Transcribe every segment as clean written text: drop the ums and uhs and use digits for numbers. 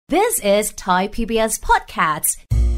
This is Thai PBS Podcast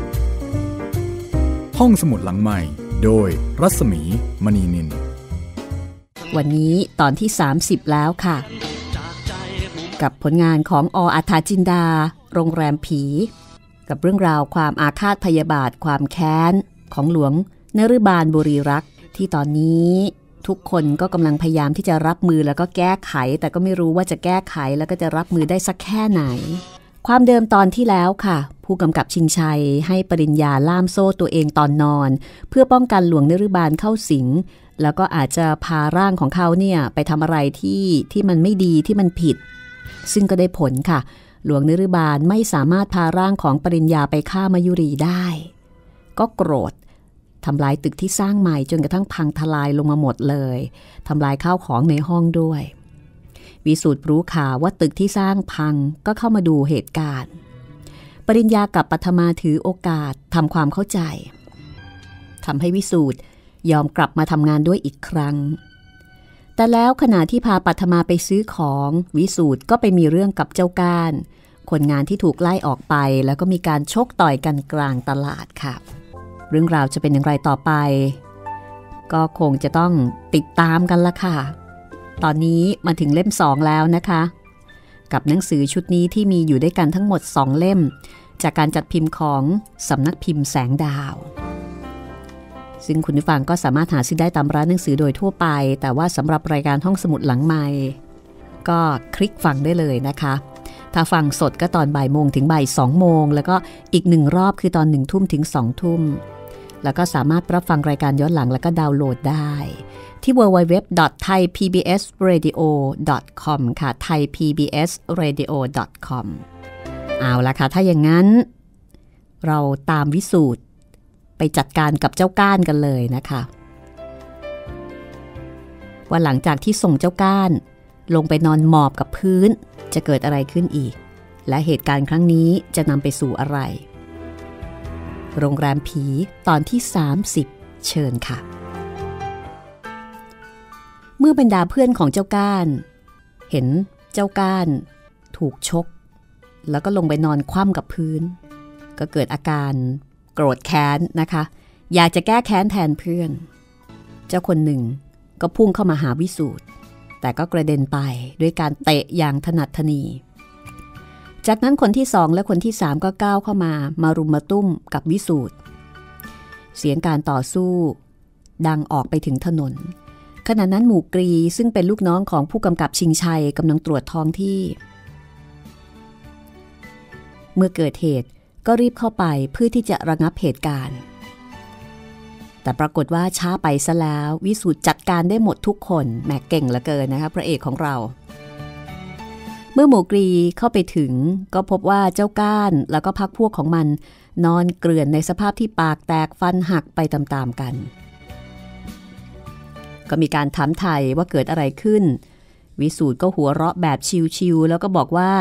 ห้องสมุดหลังใหม่โดยรัศมีมณีนินวันนี้ตอนที่30แล้วค่ะกับผลงานของอัฏฐจินดาโรงแรมผีกับเรื่องราวความอาฆาตพยาบาทความแค้นของหลวงนฤบาลบุรีรักษ์ที่ตอนนี้ทุกคนก็กำลังพยายามที่จะรับมือแล้วก็แก้ไขแต่ก็ไม่รู้ว่าจะแก้ไขแล้วก็จะรับมือได้สักแค่ไหนความเดิมตอนที่แล้วค่ะผู้กำกับชิงชัยให้ปริญญาล่ามโซ่ตัวเองตอนนอนเพื่อป้องกันหลวงนฤบาลเข้าสิงแล้วก็อาจจะพาร่างของเขาเนี่ยไปทำอะไรที่มันไม่ดีที่มันผิดซึ่งก็ได้ผลค่ะหลวงนฤบาลไม่สามารถพาร่างของปริญญาไปฆ่ามายุรีได้ก็โกรธทำลายตึกที่สร้างใหม่จนกระทั่งพังทลายลงมาหมดเลยทำลายข้าวของในห้องด้วยวิสูตรรู้ข่าวว่าตึกที่สร้างพังก็เข้ามาดูเหตุการณ์ปริญญากับปัทมาถือโอกาสทำความเข้าใจทำให้วิสูตรยอมกลับมาทำงานด้วยอีกครั้งแต่แล้วขณะที่พาปัทมาไปซื้อของวิสูตรก็ไปมีเรื่องกับเจ้าก้านคนงานที่ถูกไล่ออกไปแล้วก็มีการชกต่อยกันกลางตลาดค่ะเรื่องราวจะเป็นอย่างไรต่อไปก็คงจะต้องติดตามกันละค่ะตอนนี้มาถึงเล่ม2แล้วนะคะกับหนังสือชุดนี้ที่มีอยู่ด้วยกันทั้งหมด2เล่มจากการจัดพิมพ์ของสำนักพิมพ์แสงดาวซึ่งคุณผู้ฟังก็สามารถหาซื้อได้ตามร้านหนังสือโดยทั่วไปแต่ว่าสำหรับรายการห้องสมุดหลังไมค์ก็คลิกฟังได้เลยนะคะถ้าฟังสดก็ตอนบ่ายโมงถึงบ่าย2โมงแล้วก็อีก1รอบคือตอน1ทุ่มถึง2ทุ่มแล้วก็สามารถรับฟังรายการย้อนหลังแล้วก็ดาวน์โหลดได้ที่ www.thaipbsradio.com ค่ะ thaipbsradio.com เอาล่ะค่ะถ้าอย่างนั้นเราตามวิสูตรไปจัดการกับเจ้าก้านกันเลยนะคะว่าหลังจากที่ส่งเจ้าก้านลงไปนอนหมอบกับพื้นจะเกิดอะไรขึ้นอีกและเหตุการณ์ครั้งนี้จะนำไปสู่อะไรโรงแรมผีตอนที่30เชิญค่ะเมื่อบรรดาเพื่อนของเจ้าก้านเห็นเจ้าก้านถูกชกแล้วก็ลงไปนอนคว่ำกับพื้นก็เกิดอาการโกรธแค้นนะคะอยากจะแก้แค้นแทนเพื่อนเจ้าคนหนึ่งก็พุ่งเข้ามาหาวิสูตรแต่ก็กระเด็นไปด้วยการเตะอย่างถนัดถนีจากนั้นคนที่2และคนที่3ก็ก้าวเข้ามารุมมาตุ้มกับวิสูตรเสียงการต่อสู้ดังออกไปถึงถนนขณะนั้นหมู่กรีซึ่งเป็นลูกน้องของผู้กำกับชิงชัยกำลังตรวจท้องที่เมื่อเกิดเหตุก็รีบเข้าไปเพื่อที่จะระงับเหตุการณ์แต่ปรากฏว่าช้าไปซะแล้ววิสูตรจัดการได้หมดทุกคนแหมเก่งเหลือเกินนะคะพระเอกของเราเมื่อหมู่กรีเข้าไปถึงก็พบว่าเจ้าก้านแล้วก็พรรคพวกของมันนอนเกลื่อนในสภาพที่ปากแตกฟันหักไปตามๆกันก็มีการถามไถ่ว่าเกิดอะไรขึ้นวิสูตรก็หัวเราะแบบชิวๆแล้วก็บอกว่า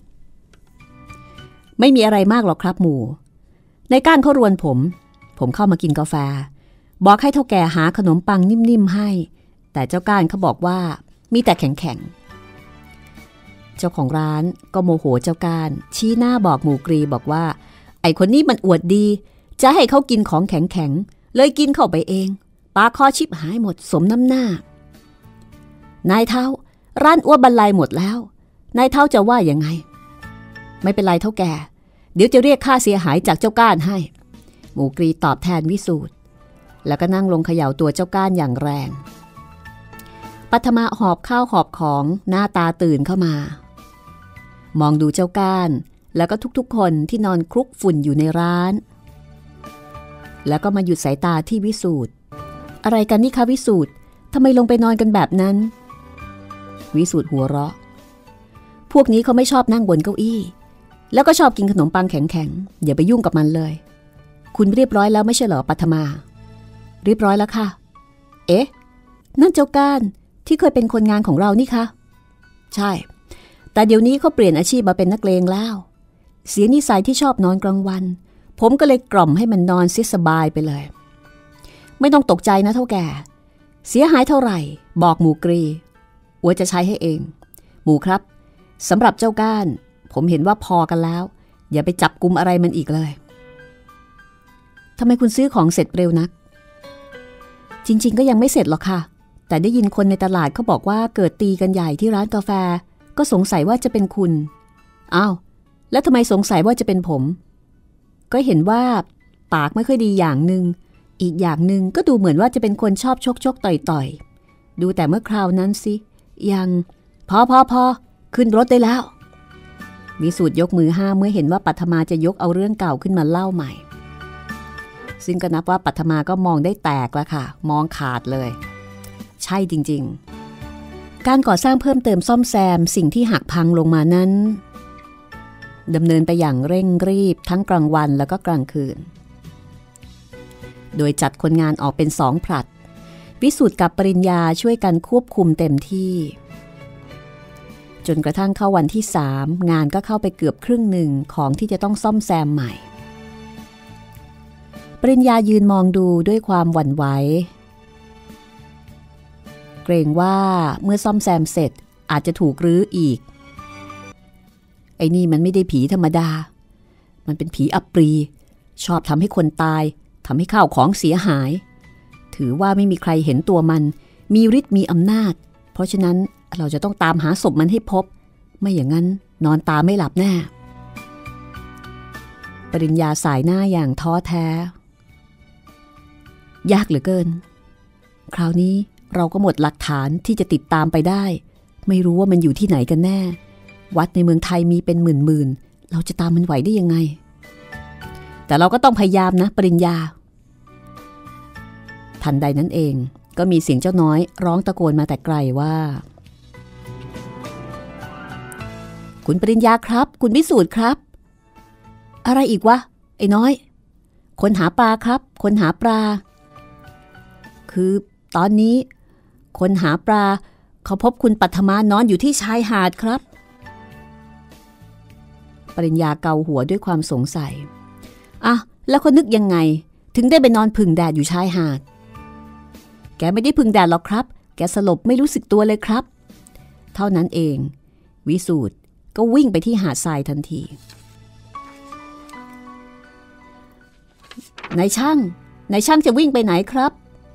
ไม่มีอะไรมากหรอกครับหมู่ในก้านเขารวนผมเข้ามากินกาแฟบอกให้เท่าแก่หาขนมปังนิ่มๆให้แต่เจ้าก้านเขาบอกว่ามีแต่แข็งๆเจ้าของร้านก็โมโหเจ้าก้านชี้หน้าบอกหมู่กรีบอกว่าไอ้คนนี้มันอวดดีจะให้เขากินของแข็งๆเลยกินเข้าไปเองปากคอชิบหายหมดสมน้ำหน้านายเท่าร้านอ้วบรรลัยหมดแล้วนายเท่าจะว่ายังไงไม่เป็นไรเท่าแก่เดี๋ยวจะเรียกค่าเสียหายจากเจ้าก้านให้หมู่กรีตอบแทนวิสูตรแล้วก็นั่งลงเขย่าตัวเจ้าก้านอย่างแรงปัทมาหอบข้าวหอบของหน้าตาตื่นเข้ามามองดูเจ้าก้านแล้วก็ทุกๆคนที่นอนคลุกฝุ่นอยู่ในร้านแล้วก็มาหยุดสายตาที่วิสูตรอะไรกันนี่คะวิสูตรทำไมลงไปนอนกันแบบนั้นวิสูตรหัวเราะพวกนี้เขาไม่ชอบนั่งบนเก้าอี้แล้วก็ชอบกินขนมปังแข็งๆอย่าไปยุ่งกับมันเลยคุณเรียบร้อยแล้วไม่ใช่เหรอปัทมาเรียบร้อยแล้วค่ะเอ๊ะนั่นเจ้าก้านที่เคยเป็นคนงานของเรานี่คะใช่แต่เดี๋ยวนี้เขาเปลี่ยนอาชีพมาเป็นนักเลงแล้วเสียนิสัยที่ชอบนอนกลางวันผมก็เลยกล่อมให้มันนอนเสียสบายไปเลยไม่ต้องตกใจนะเท่าแก่เสียหายเท่าไหร่บอกหมู่กรีอัวจะใช้ให้เองหมู่ครับสำหรับเจ้าก้านผมเห็นว่าพอกันแล้วอย่าไปจับกุมอะไรมันอีกเลยทำไมคุณซื้อของเสร็จเร็วนักจริงๆก็ยังไม่เสร็จหรอกค่ะแต่ได้ยินคนในตลาดเขาบอกว่าเกิดตีกันใหญ่ที่ร้านกาแฟก็สงสัยว่าจะเป็นคุณอ้าวแล้วทำไมสงสัยว่าจะเป็นผมก็เห็นว่าปากไม่ค่อยดีอย่างนึงอีกอย่างนึงก็ดูเหมือนว่าจะเป็นคนชอบชกต่อยดูแต่เมื่อคราวนั้นสิยังพอขึ้นรถได้แล้ววิสูตรยกมือห้ามเมื่อเห็นว่าปัทมาจะยกเอาเรื่องเก่าขึ้นมาเล่าใหม่ซึ่งก็นับว่าปัทมาก็มองได้แตกแล้วค่ะมองขาดเลยใช่จริงๆการก่อสร้างเพิ่มเติมซ่อมแซมสิ่งที่หักพังลงมานั้นดำเนินไปอย่างเร่งรีบทั้งกลางวันแล้วก็กลางคืนโดยจัดคนงานออกเป็น2ผลัดวิสูตรกับปริญญาช่วยกันควบคุมเต็มที่จนกระทั่งเข้าวันที่3งานก็เข้าไปเกือบครึ่งหนึ่งของที่จะต้องซ่อมแซมใหม่ปริญญายืนมองดูด้วยความหวั่นไหวเกรงว่าเมื่อซ่อมแซมเสร็จอาจจะถูกรื้ออีกไอ้นี่มันไม่ได้ผีธรรมดามันเป็นผีอัปรีชอบทำให้คนตายทำให้ข้าวของเสียหายถือว่าไม่มีใครเห็นตัวมันมีฤทธิ์มีอำนาจเพราะฉะนั้นเราจะต้องตามหาศพมันให้พบไม่อย่างนั้นนอนตาไม่หลับแน่ปริญญาสายหน้าอย่างท้อแท้ยากเหลือเกินคราวนี้เราก็หมดหลักฐานที่จะติดตามไปได้ไม่รู้ว่ามันอยู่ที่ไหนกันแน่วัดในเมืองไทยมีเป็นหมื่นๆเราจะตามมันไหวได้ยังไงแต่เราก็ต้องพยายามนะปริญญาทันใดนั้นเองก็มีเสียงเจ้าน้อยร้องตะโกนมาแต่ไกลว่าคุณปริญญาครับคุณวิสูตรครับอะไรอีกวะไอ้น้อยคนหาปลาครับคนหาปลาคือตอนนี้คนหาปลาเขาพบคุณปัทมานอนอยู่ที่ชายหาดครับปริญญาเกาหัวด้วยความสงสัยอ่ะแล้วเขานึกยังไงถึงได้ไปนอนผึ่งแดดอยู่ชายหาดแกไม่ได้ผึ่งแดดหรอกครับแกสลบไม่รู้สึกตัวเลยครับเท่านั้นเองวิสูตรก็วิ่งไปที่หาดทรายทันทีนายช่างจะวิ่งไปไหนครับ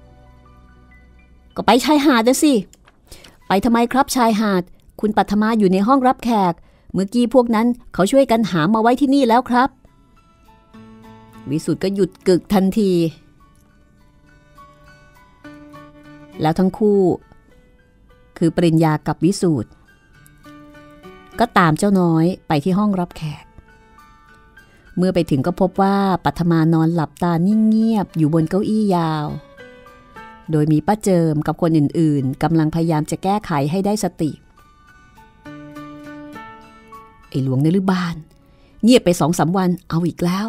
ก็ไปชายหาดนะสิไปทำไมครับชายหาดคุณปัทมาอยู่ในห้องรับแขกเมื่อกี้พวกนั้นเขาช่วยกันหามาไว้ที่นี่แล้วครับวิสุทธ์ก็หยุดกึกทันทีแล้วทั้งคู่คือปริญญากับวิสุทธ์ก็ตามเจ้าน้อยไปที่ห้องรับแขกเมื่อไปถึงก็พบว่าปัทมานอนหลับตานิ่งเงียบอยู่บนเก้าอี้ยาวโดยมีป้าเจิมกับคนอื่นๆกำลังพยายามจะแก้ไขให้ได้สติไอ้หลวงนฤบาลเงียบไป 2-3 วันเอาอีกแล้ว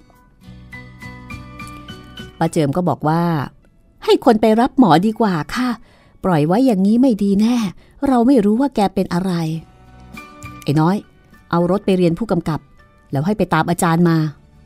ป้าเจิมก็บอกว่าให้คนไปรับหมอดีกว่าค่ะปล่อยไว้อย่างนี้ไม่ดีแน่เราไม่รู้ว่าแกเป็นอะไรไอ้น้อยเอารถไปเรียนผู้กำกับแล้วให้ไปตามอาจารย์มา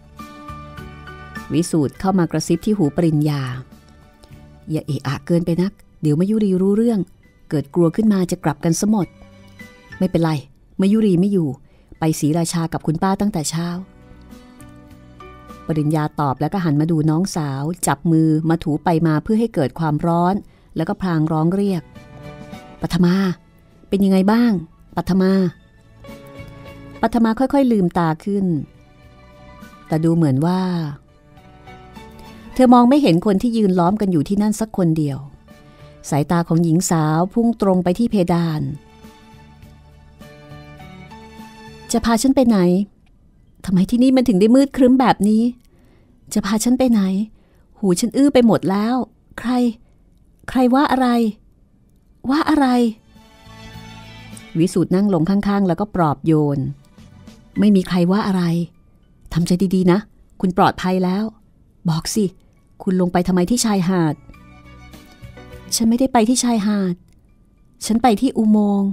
วิสูตรเข้ามากระซิบที่หูปริญญาอย่าเอะอะเกินไปนักเดี๋ยวมายุรีรู้เรื่องเกิดกลัวขึ้นมาจะกลับกันซะหมดไม่เป็นไรมายุรีไม่อยู่ไปศรีราชากับคุณป้าตั้งแต่เช้าปริญญาตอบแล้วก็หันมาดูน้องสาวจับมือมาถูไปมาเพื่อให้เกิดความร้อนแล้วก็พลางร้องเรียกปัทมาเป็นยังไงบ้างปัทมาค่อยๆลืมตาขึ้นแต่ดูเหมือนว่าเธอมองไม่เห็นคนที่ยืนล้อมกันอยู่ที่นั่นสักคนเดียวสายตาของหญิงสาวพุ่งตรงไปที่เพดานจะพาฉันไปไหนทำไมที่นี่มันถึงได้มืดครึ้มแบบนี้จะพาฉันไปไหนหูฉันอื้อไปหมดแล้วใครว่าอะไรวิสูตรนั่งลงข้างๆแล้วก็ปลอบโยนไม่มีใครว่าอะไรทำใจดีๆนะคุณปลอดภัยแล้วบอกสิคุณลงไปทำไมที่ชายหาดฉันไม่ได้ไปที่ชายหาดฉันไปที่อุโมงค์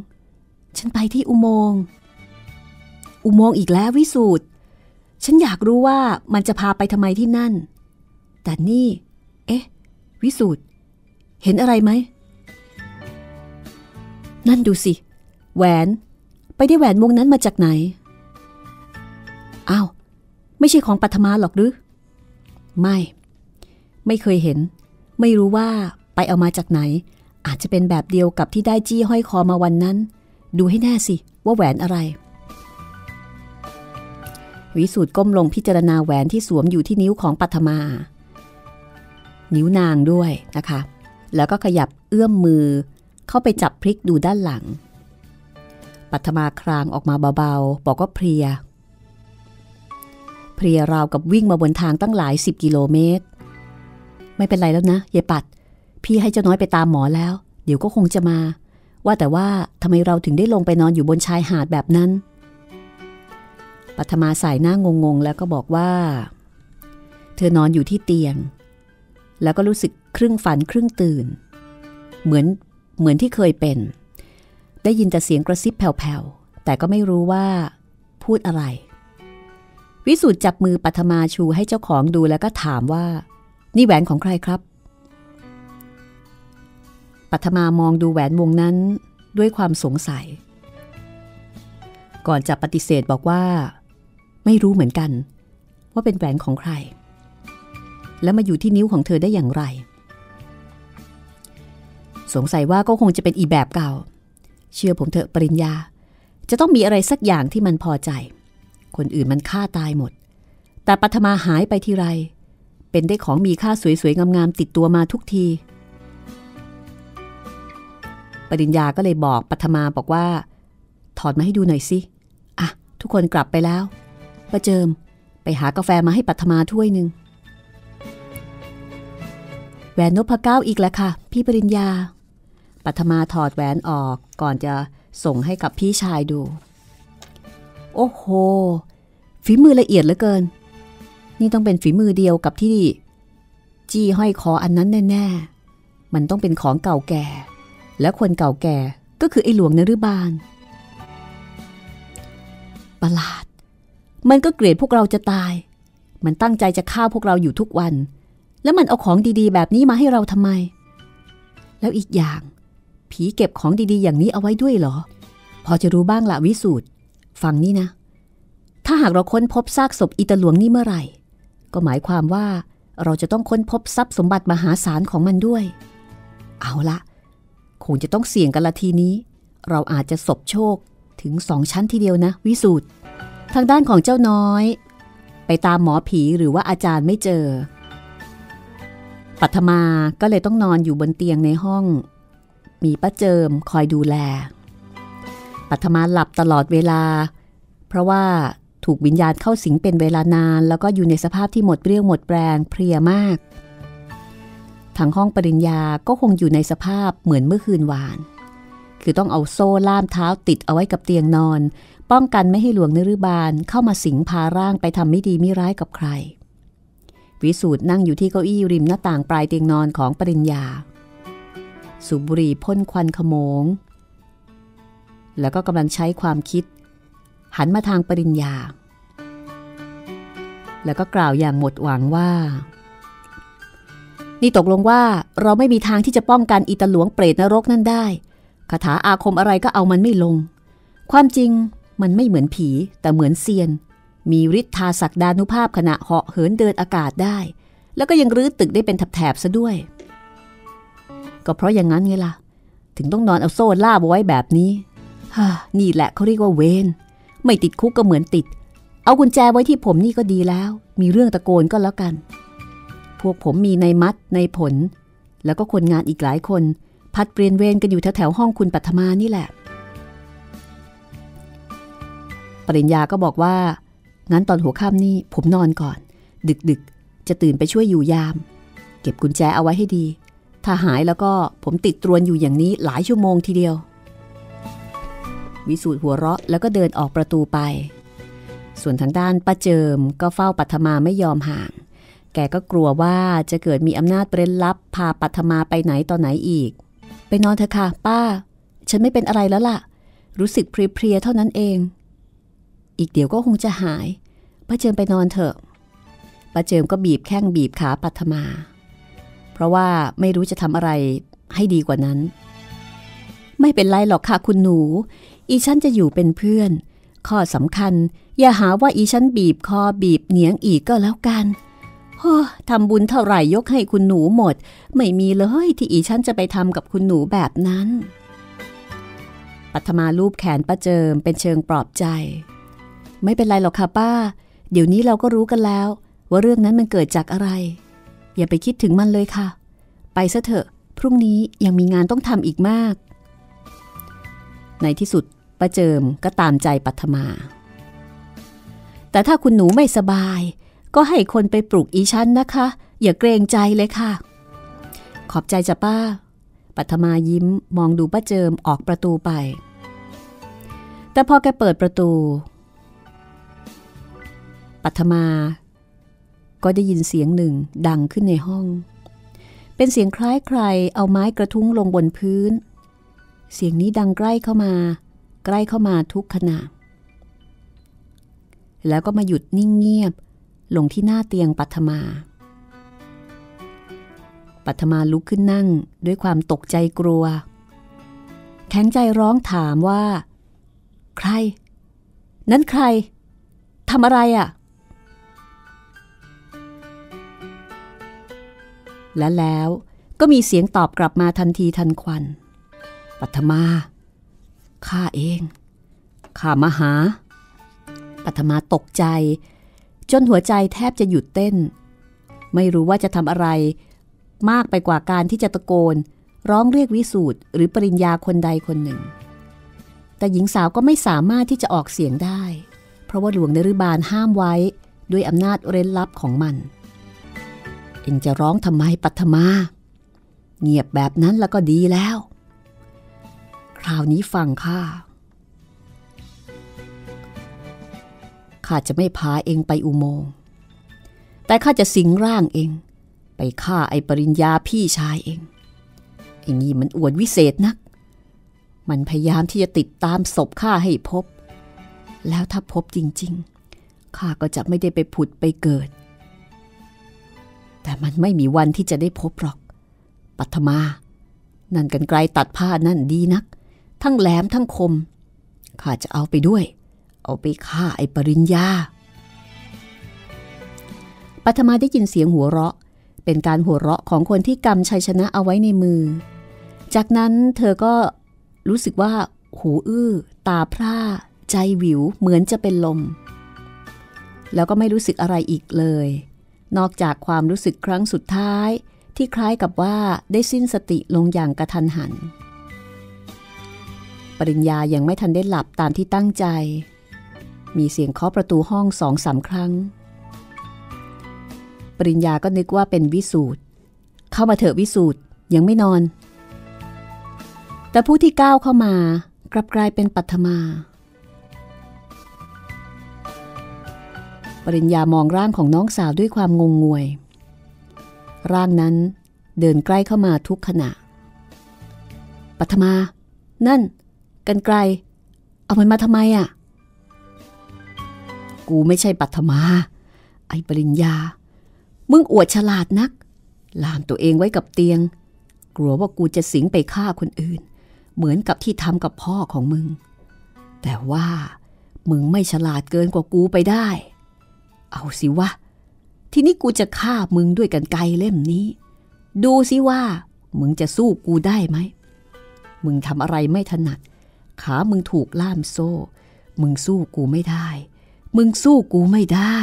อีกแล้ววิสูตรฉันอยากรู้ว่ามันจะพาไปทำไมที่นั่นแต่นี่วิสูตรเห็นอะไรไหมนั่นดูสิแหวนไปได้แหวนวงนั้นมาจากไหนอ้าวไม่ใช่ของปัทมาหรอกหรือไม่เคยเห็นไม่รู้ว่าไปเอามาจากไหนอาจจะเป็นแบบเดียวกับที่ได้จี้ห้อยคอมาวันนั้นดูให้แน่สิว่าแหวนอะไรวิสูตรก้มลงพิจารณาแหวนที่สวมอยู่ที่นิ้วของปัทมานิ้วนางด้วยนะคะแล้วก็ขยับเอื้อมมือเข้าไปจับพลิกดูด้านหลังปัทมาครางออกมาเบาๆบอกว่าเพลียราวกับวิ่งมาบนทางตั้งหลาย10 กิโลเมตรไม่เป็นไรแล้วนะยายปัดพี่ให้เจ้าน้อยไปตามหมอแล้วเดี๋ยวก็คงจะมาว่าแต่ว่าทำไมเราถึงได้ลงไปนอนอยู่บนชายหาดแบบนั้นปัทมาสายหน้างงๆแล้วก็บอกว่าเธอนอนอยู่ที่เตียงแล้วก็รู้สึกครึ่งฝันครึ่งตื่นเหมือนที่เคยเป็นได้ยินแต่เสียงกระซิบแผ่วๆแต่ก็ไม่รู้ว่าพูดอะไรวิสูตรจับมือปัทมาชูให้เจ้าของดูแล้วก็ถามว่านี่แหวนของใครครับปัทมามองดูแหวนวงนั้นด้วยความสงสัยก่อนจะปฏิเสธบอกว่าไม่รู้เหมือนกันว่าเป็นแหวนของใครแล้วมาอยู่ที่นิ้วของเธอได้อย่างไรสงสัยว่าก็คงจะเป็นอีแบบเก่าเชื่อผมเถอะปริญญาจะต้องมีอะไรสักอย่างที่มันพอใจคนอื่นมันฆ่าตายหมดแต่ปัทมาหายไปทีไรเป็นได้ของมีค่าสวยๆงามๆติดตัวมาทุกทีปริญญาก็เลยบอกปัทมาบอกว่าถอดมาให้ดูหน่อยสิอ่ะทุกคนกลับไปแล้วป้าเจิมไปหากาแฟมาให้ปัทมาถ้วยนึงแหวนนพเก้าอีกแล้วค่ะพี่ปริญญาปัทมาถอดแหวนออกก่อนจะส่งให้กับพี่ชายดูโอ้โหฝีมือละเอียดเหลือเกินนี่ต้องเป็นฝีมือเดียวกับที่จี้ห้อยคออันนั้นแน่ๆมันต้องเป็นของเก่าแก่และคนเก่าแก่ก็คือไอ้หลวงนฤบาลประหลาดมันก็เกลียดพวกเราจะตายมันตั้งใจจะฆ่าพวกเราอยู่ทุกวันแล้วมันเอาของดีๆแบบนี้มาให้เราทำไมแล้วอีกอย่างผีเก็บของดีๆอย่างนี้เอาไว้ด้วยเหรอพอจะรู้บ้างละวิสูตรฟังนี่นะถ้าหากเราค้นพบซากศพอีตาหลวงนี่เมื่อไหร่ก็หมายความว่าเราจะต้องค้นพบทรัพย์สมบัติมหาศาลของมันด้วยเอาละคงจะต้องเสี่ยงกันละทีนี้เราอาจจะสบโชคถึง2 ชั้นทีเดียวนะวิสูตรทางด้านของเจ้าน้อยไปตามหมอผีหรือว่าอาจารย์ไม่เจอปัทมาก็เลยต้องนอนอยู่บนเตียงในห้องมีป้าเจิมคอยดูแลปัทมาหลับตลอดเวลาเพราะว่าถูกวิญญาณเข้าสิงเป็นเวลานานแล้วก็อยู่ในสภาพที่หมดเรี่ยวหมดแรงเพลียมากทางห้องปริญญาก็คงอยู่ในสภาพเหมือนเมื่อคืนวานคือต้องเอาโซ่ล่ามเท้าติดเอาไว้กับเตียงนอนป้องกันไม่ให้หลวงนฤบาลเข้ามาสิงพาร่างไปทำไม่ดีไม่ร้ายกับใครวิสูตรนั่งอยู่ที่เก้าอี้ริมหน้าต่างปลายเตียงนอนของปริญญาสูบบุหรี่พ่นควันขโมงแล้วก็กำลังใช้ความคิดหันมาทางปริญญาแล้วก็กล่าวอย่างหมดหวังว่านี่ตกลงว่าเราไม่มีทางที่จะป้องกันอีตาหลวงเปรตนรกนั่นได้คาถาอาคมอะไรก็เอามันไม่ลงความจริงมันไม่เหมือนผีแต่เหมือนเซียนมีฤทธาศักดานุภาพขณะเหาะเหินเดินอากาศได้แล้วก็ยังรื้อตึกได้เป็นแถบๆซะด้วยก็เพราะอย่างนั้นไงล่ะถึงต้องนอนเอาโซ่ล่ามไว้แบบนี้นี่แหละเขาเรียกว่าเวรไม่ติดคุกก็เหมือนติดเอากุญแจไว้ที่ผมนี่ก็ดีแล้วมีเรื่องตะโกนก็แล้วกันพวกผมมีในมัดในผลแล้วก็คนงานอีกหลายคนพัดเปลี่ยนเวรกันอยู่แถวๆห้องคุณปัทมานี่แหละปริญญาก็บอกว่างั้นตอนหัวค่ำนี่ผมนอนก่อนดึกๆจะตื่นไปช่วยอยู่ยามเก็บกุญแจเอาไว้ให้ดีถ้าหายแล้วก็ผมติดตรวนอยู่อย่างนี้หลายชั่วโมงทีเดียววิสูตรหัวเราะแล้วก็เดินออกประตูไปส่วนทางด้านป้าเจิมก็เฝ้าปัทมาไม่ยอมห่างแกก็กลัวว่าจะเกิดมีอำนาจเร้นลับพาปัทมาไปไหนต่อไหนอีกไปนอนเถอะค่ะป้าฉันไม่เป็นอะไรแล้วล่ะรู้สึกเพลียๆเท่านั้นเองอีกเดี๋ยวก็คงจะหายป้าเจิมไปนอนเถอะป้าเจิมก็บีบแข้งบีบขาปัทมาเพราะว่าไม่รู้จะทำอะไรให้ดีกว่านั้นไม่เป็นไรหรอกค่ะคุณหนูอีฉันจะอยู่เป็นเพื่อนข้อสำคัญอย่าหาว่าอีฉันบีบคอบีบเหนียงอีกก็แล้วกันทำบุญเท่าไหร่ยกให้คุณหนูหมดไม่มีเลยที่อีฉันจะไปทำกับคุณหนูแบบนั้นปัทมาลูบแขนป้าเจิมเป็นเชิงปลอบใจไม่เป็นไรหรอกค่ะป้าเดี๋ยวนี้เราก็รู้กันแล้วว่าเรื่องนั้นมันเกิดจากอะไรอย่าไปคิดถึงมันเลยค่ะไปซะเถอะพรุ่งนี้ยังมีงานต้องทำอีกมากในที่สุดป้าเจิมก็ตามใจปัทมาแต่ถ้าคุณหนูไม่สบายก็ให้คนไปปลุกอีฉันนะคะอย่าเกรงใจเลยค่ะขอบใจจ้ะป้าปัทมายิ้มมองดูป้าเจิมออกประตูไปแต่พอแกเปิดประตูปัทมาก็ได้ยินเสียงหนึ่งดังขึ้นในห้องเป็นเสียงคล้ายใครเอาไม้กระทุ้งลงบนพื้นเสียงนี้ดังใกล้เข้ามาทุกขณะแล้วก็มาหยุดนิ่งเงียบลงที่หน้าเตียงปัทมาลุกขึ้นนั่งด้วยความตกใจกลัวแข็งใจร้องถามว่าใครนั้นใครทำอะไรอ่ะและแล้วก็มีเสียงตอบกลับมาทันทีทันควันปัทมาข้าเองข้ามาหาปัทมาตกใจจนหัวใจแทบจะหยุดเต้นไม่รู้ว่าจะทำอะไรมากไปกว่าการที่จะตะโกนร้องเรียกวิสูตรหรือปริญญาคนใดคนหนึ่งแต่หญิงสาวก็ไม่สามารถที่จะออกเสียงได้เพราะว่าหลวงนฤบาลห้ามไว้ด้วยอำนาจเร้นลับของมันเอ็งจะร้องทำไมปัทมาเงียบแบบนั้นแล้วก็ดีแล้วคราวนี้ฟังข้าจะไม่พาเองไปอุโมงค์แต่ข้าจะสิงร่างเองไปฆ่าไอ้ปริญญาพี่ชายเองไอ้นี่มันอวดวิเศษนักมันพยายามที่จะติดตามศพข้าให้พบแล้วถ้าพบจริงๆข้าก็จะไม่ได้ไปผุดไปเกิดแต่มันไม่มีวันที่จะได้พบหรอกปัทมานั่นกรรไกรตัดผ้านั่นดีนักทั้งแหลมทั้งคมข้าจะเอาไปด้วยเอาไปฆ่าไอ้ปริญญาปัทมาได้ยินเสียงหัวเราะเป็นการหัวเราะของคนที่กำชัยชนะเอาไว้ในมือจากนั้นเธอก็รู้สึกว่าหูอื้อตาพร่าใจหวิวเหมือนจะเป็นลมแล้วก็ไม่รู้สึกอะไรอีกเลยนอกจากความรู้สึกครั้งสุดท้ายที่คล้ายกับว่าได้สิ้นสติลงอย่างกระทันหันปริญญายังไม่ทันได้หลับตามที่ตั้งใจมีเสียงเคาะประตูห้อง 2-3 ครั้งปริญญาก็นึกว่าเป็นวิสูตรเข้ามาเถอะวิสูตรยังไม่นอนแต่ผู้ที่ก้าวเข้ามากลับกลายเป็นปัทมาปริญญามองร่างของน้องสาวด้วยความงงงวยร่างนั้นเดินใกล้เข้ามาทุกขณะปัทมานั่นกรรไกรเอามันมาทำไมอ่ะกูไม่ใช่ปัทมาไอ้ปริญญามึงอวดฉลาดนักล่ามตัวเองไว้กับเตียงกลัวว่ากูจะสิงไปฆ่าคนอื่นเหมือนกับที่ทำกับพ่อของมึงแต่ว่ามึงไม่ฉลาดเกินกว่ากูไปได้เอาสิวะทีนี้กูจะฆ่ามึงด้วยกรรไกรเล่มนี้ดูสิว่ามึงจะสู้กูได้ไหมมึงทำอะไรไม่ถนัดขามึงถูกล่ามโซ่มึงสู้กูไม่ได้มึงสู้กูไม่ได้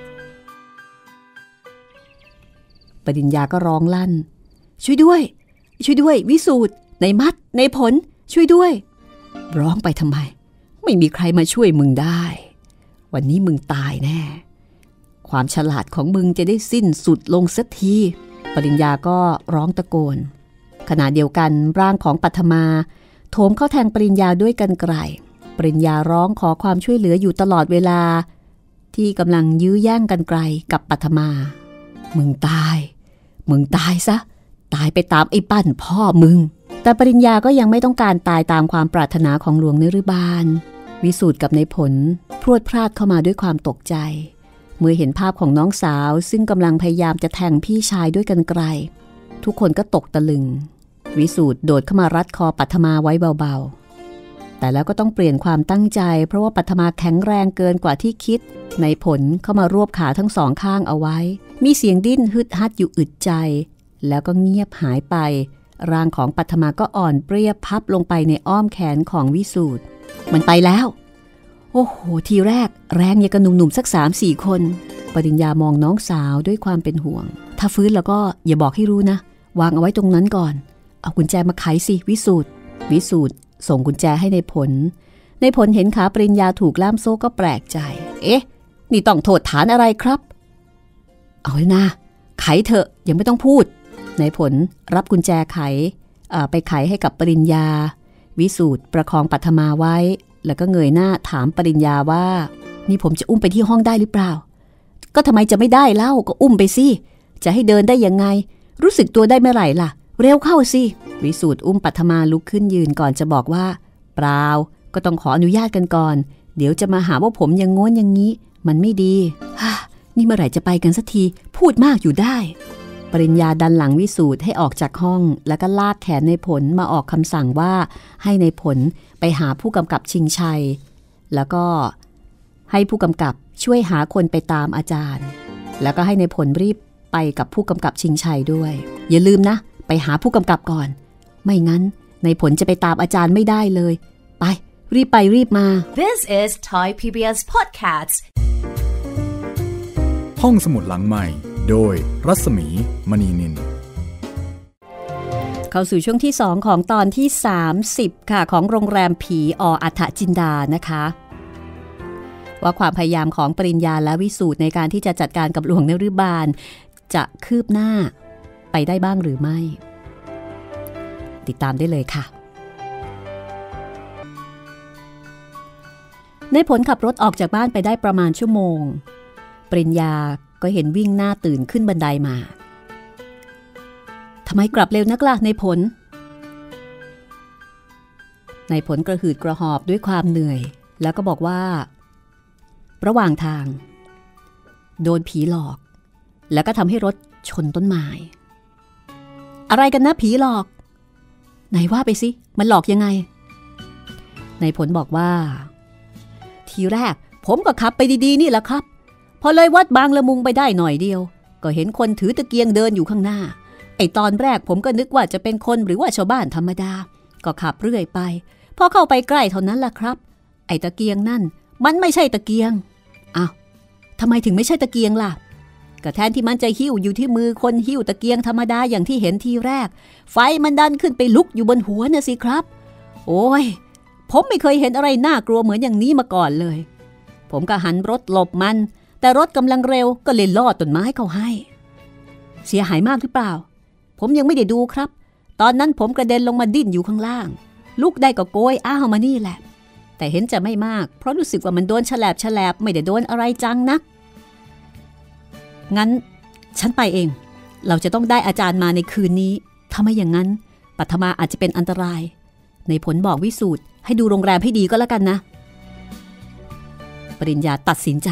ปริญญาก็ร้องลั่นช่วยด้วยวิสูตรในมัดในผลช่วยด้วยร้องไปทำไมไม่มีใครมาช่วยมึงได้วันนี้มึงตายแน่ความฉลาดของมึงจะได้สิ้นสุดลงสักทีปริญญาก็ร้องตะโกนขณะเดียวกันร่างของปัทมาโถมเข้าแทงปริญญาด้วยกรรไกรปริญญาร้องขอความช่วยเหลืออยู่ตลอดเวลาที่กำลังยื้อแย่งกรรไกรกับปัทมามึงตายซะตายไปตามไอ้ปั้นพ่อมึงแต่ปริญญาก็ยังไม่ต้องการตายตามความปรารถนาของหลวงนฤบาลวิสูตรกับในผลพรวดพราดเข้ามาด้วยความตกใจเมื่อเห็นภาพของน้องสาวซึ่งกำลังพยายามจะแทงพี่ชายด้วยกรรไกรทุกคนก็ตกตะลึงวิสูตรโดดเข้ามารัดคอปัทมาไว้เบาๆแต่แล้วก็ต้องเปลี่ยนความตั้งใจเพราะว่าปัทมาแข็งแรงเกินกว่าที่คิดในผลเข้ามารวบขาทั้งสองข้างเอาไว้มีเสียงดิ้นฮึดฮัดอยู่อึดใจแล้วก็เงียบหายไปร่างของปัทมาก็อ่อนเปรี้ยพับลงไปในอ้อมแขนของวิสูตรมันไปแล้วโอ้โหทีแรกแรงอย่างกับหนุ่มๆสัก 3-4 คนปริญญามองน้องสาวด้วยความเป็นห่วงถ้าฟื้นแล้วก็อย่าบอกให้รู้นะวางเอาไว้ตรงนั้นก่อนเอากุญแจมาไขสิวิสูตรส่งกุญแจให้ในผลเห็นขาปริญญาถูกล่ามโซ่ก็แปลกใจเอ๊ะนี่ต้องโทษฐานอะไรครับเอาเลยนะไขเถอะยังไม่ต้องพูดในผลรับกุญแจไขไปไขให้กับปริญญาวิสูตรประคองปัทมาไว้แล้วก็เงยหน้าถามปริญญาว่านี่ผมจะอุ้มไปที่ห้องได้หรือเปล่าก็ทำไมจะไม่ได้เล่าก็อุ้มไปสิจะให้เดินได้ยังไงรู้สึกตัวได้เมื่อไหร่ล่ะเร็วเข้าสิวิสูตรอุ้มปัทมาลุกขึ้นยืนก่อนจะบอกว่าเปล่าก็ต้องขออนุญาตกันก่อนเดี๋ยวจะมาหาว่าผมอย่างโน้นอย่างนี้มันไม่ดีนี่เมื่อไหร่จะไปกันสักทีพูดมากอยู่ได้ปริญญาดันหลังวิสูตรให้ออกจากห้องแล้วก็ลากแขนในผลมาออกคำสั่งว่าให้ในผลไปหาผู้กำกับชิงชัยแล้วก็ให้ผู้กำกับช่วยหาคนไปตามอาจารย์แล้วก็ให้ในผลรีบไปกับผู้กำกับชิงชัยด้วยอย่าลืมนะไปหาผู้กำกับก่อนไม่งั้นในผลจะไปตามอาจารย์ไม่ได้เลยไปรีบมา This is Thai PBS Podcast ห้องสมุดหลังใหม่โดยรัศมีมณีนินเข้าสู่ช่วงที่2ของตอนที่30ค่ะของโรงแรมผีอัฏฐจินดานะคะว่าความพยายามของปริญญาและวิสูตรในการที่จะจัดการกับหลวงนฤบาลจะคืบหน้าไปได้บ้างหรือไม่ติดตามได้เลยค่ะในผลขับรถออกจากบ้านไปได้ประมาณชั่วโมงปริญญาก็เห็นวิ่งหน้าตื่นขึ้นบันไดมาทำไมกลับเร็วนักล่ะในผลกระหืดกระหอบด้วยความเหนื่อยแล้วก็บอกว่าระหว่างทางโดนผีหลอกแล้วก็ทำให้รถชนต้นไม้อะไรกันนะผีหลอกไหนว่าไปสิมันหลอกยังไงในผลบอกว่าทีแรกผมก็ขับไปดีๆนี่แหละครับพอเลยวัดบางละมุงไปได้หน่อยเดียวก็เห็นคนถือตะเกียงเดินอยู่ข้างหน้าไอ้ตอนแรกผมก็นึกว่าจะเป็นคนหรือว่าชาวบ้านธรรมดาก็ขับเรื่อยไปพอเข้าไปใกล้เท่านั้นล่ะครับไอ้ตะเกียงนั่นมันไม่ใช่ตะเกียงอ้าวทำไมถึงไม่ใช่ตะเกียงล่ะก็แทนที่มันจะหิ้วอยู่ที่มือคนหิ้วตะเกียงธรรมดาอย่างที่เห็นทีแรกไฟมันดันขึ้นไปลุกอยู่บนหัวน่ะสิครับโอ้ยผมไม่เคยเห็นอะไรน่ากลัวเหมือนอย่างนี้มาก่อนเลยผมก็หันรถหลบมันแต่รถกำลังเร็วก็เลยลอดต้นไม้เข้าให้เสียหายมากหรือเปล่าผมยังไม่ได้ดูครับตอนนั้นผมกระเด็นลงมาดิ้นอยู่ข้างล่างลุกได้ก็โกยอ้าวมานี่แหละแต่เห็นจะไม่มากเพราะรู้สึกว่ามันโดนแฉลบไม่ได้โดนอะไรจังนักงั้นฉันไปเองเราจะต้องได้อาจารย์มาในคืนนี้ถ้าไม่อย่างนั้นปัทมาอาจจะเป็นอันตรายในผลบอกวิสูตรให้ดูโรงแรมให้ดีก็แล้วกันนะปริญญาตัดสินใจ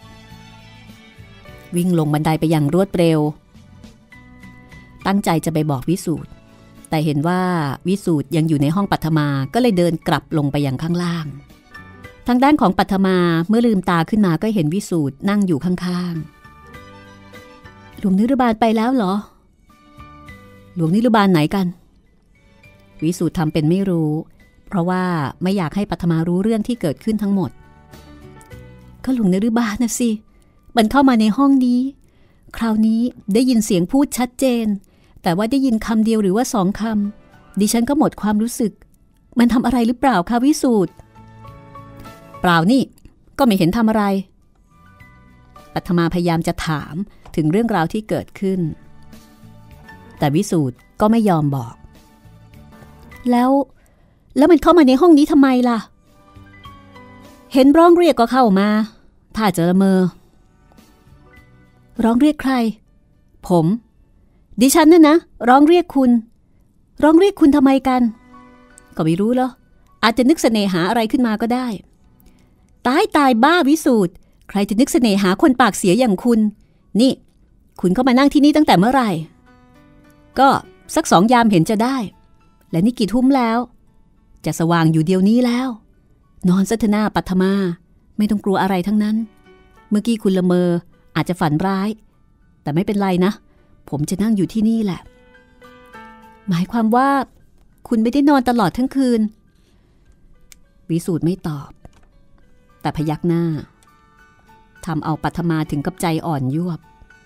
วิ่งลงบันไดไปอย่างรวดเร็วตั้งใจจะไปบอกวิสูตรแต่เห็นว่าวิสูตรยังอยู่ในห้องปัทมาก็เลยเดินกลับลงไปยังข้างล่างทางด้านของปัทมาเมื่อลืมตาขึ้นมาก็เห็นวิสูตรนั่งอยู่ข้างๆหลวงนิรบาลไปแล้วเหรอหลวงนิรบาลไหนกันวิสูตรทำเป็นไม่รู้เพราะว่าไม่อยากให้ปัทมารู้เรื่องที่เกิดขึ้นทั้งหมดก็หลวงนิรบาลนะสิมันเข้ามาในห้องนี้คราวนี้ได้ยินเสียงพูดชัดเจนแต่ว่าได้ยินคำเดียวหรือว่า2 คำดิฉันก็หมดความรู้สึกมันทำอะไรหรือเปล่าคะวิสูตรเปล่านี่ก็ไม่เห็นทำอะไรปัทมาพยายามจะถามถึงเรื่องราวที่เกิดขึ้นแต่วิสูตรก็ไม่ยอมบอกแล้วมันเข้ามาในห้องนี้ทำไมล่ะเห็นร้องเรียกก็เข้ามาถ้าจะละเมอร้องเรียกใครผมดิฉันน่ะนะร้องเรียกคุณทำไมกันก็ไม่รู้เหรออาจจะนึกเสน่หาอะไรขึ้นมาก็ได้ตายบ้าวิสูตรใครจะนึกเสน่หาคนปากเสียอย่างคุณนี่คุณเข้ามานั่งที่นี่ตั้งแต่เมื่อไหร่ก็สัก2 ยามเห็นจะได้และนี่กี่ทุ่มแล้วจะสว่างอยู่เดียวนี้แล้วนอนซะเถอะหน้าปัทมาไม่ต้องกลัวอะไรทั้งนั้นเมื่อกี้คุณละเมออาจจะฝันร้ายแต่ไม่เป็นไรนะผมจะนั่งอยู่ที่นี่แหละหมายความว่าคุณไม่ได้นอนตลอดทั้งคืนวิสูตรไม่ตอบแต่พยักหน้าทำเอาปัทมาถึงกับใจอ่อนยวบ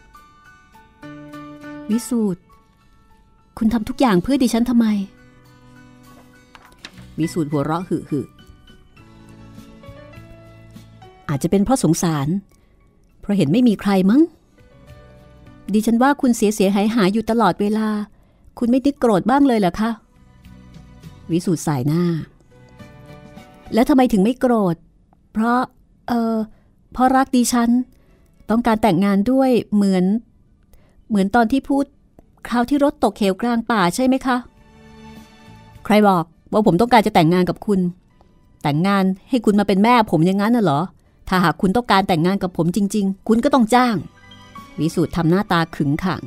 วิสูตรคุณทำทุกอย่างเพื่อดิฉันทำไมวิสูตรหัวเราะหึ่อาจจะเป็นเพราะสงสารเพราะเห็นไม่มีใครมั้งดิฉันว่าคุณเสียหายอยู่ตลอดเวลาคุณไม่นึกโกรธบ้างเลยเหรอคะวิสูตรสายหน้าแล้วทำไมถึงไม่โกรธเพราะรักดิฉันต้องการแต่งงานด้วยเหมือนตอนที่พูดคราวที่รถตกเหวกลางป่าใช่ไหมคะใครบอกว่าผมต้องการจะแต่งงานกับคุณแต่งงานให้คุณมาเป็นแม่ผมอย่างนั้นน่ะเหรอถ้าหากคุณต้องการแต่งงานกับผมจริงๆคุณก็ต้องจ้างวิสูตรทำหน้าตาขึงขัง